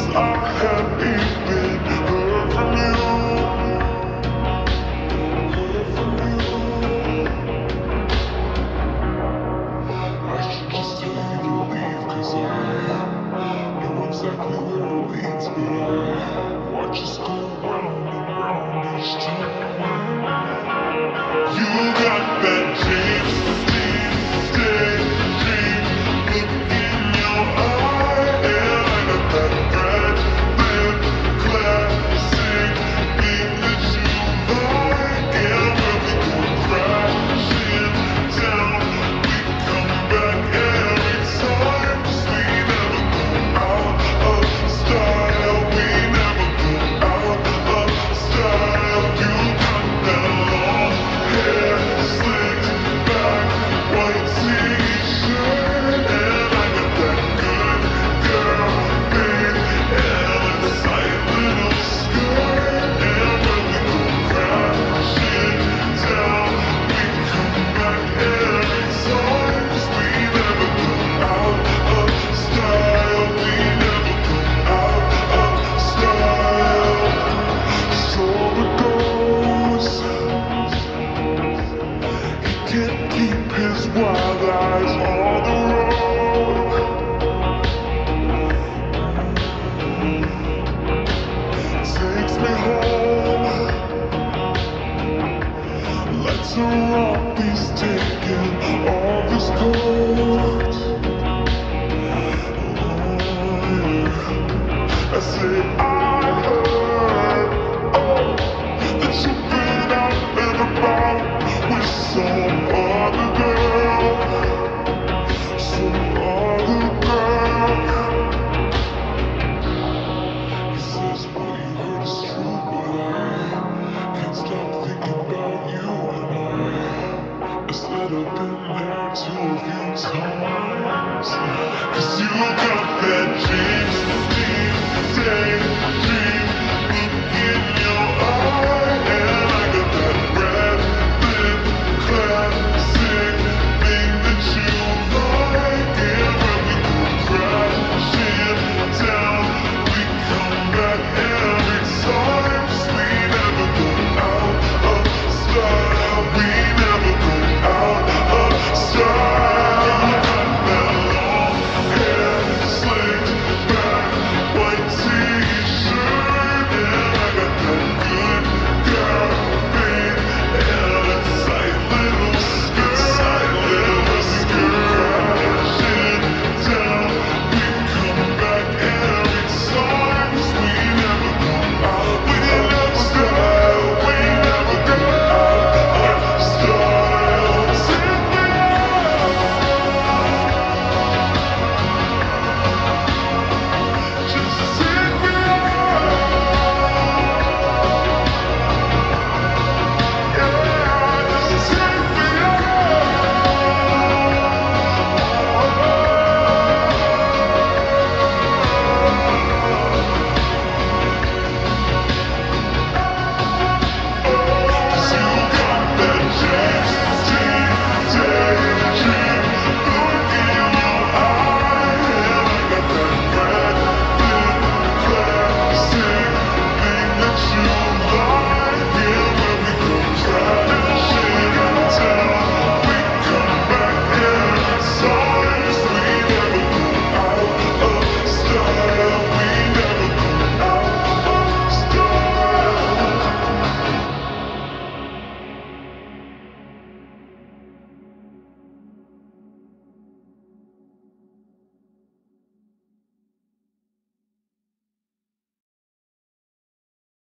I have even heard from you. I should just tell you to leave, 'cause I know exactly where it leads, but I watch us go round and round each time. You got that James Dean daydream look in your eye, and I got that red lip classic thing that you like. And when we go crashing down, we come back every time, 'cause we never go out of style. We never go out of style. You got that long hair slicked back, white t-shirt, and I got that good girl thing and a tight little skirt. And when we go crashing down, we come back every time, 'cause we never go out of style. We never go out of style. So it goes. He can't keep his wild eyes on the road. Takes me home. Let's rock, he's taking off his coat. Oh, yeah. I say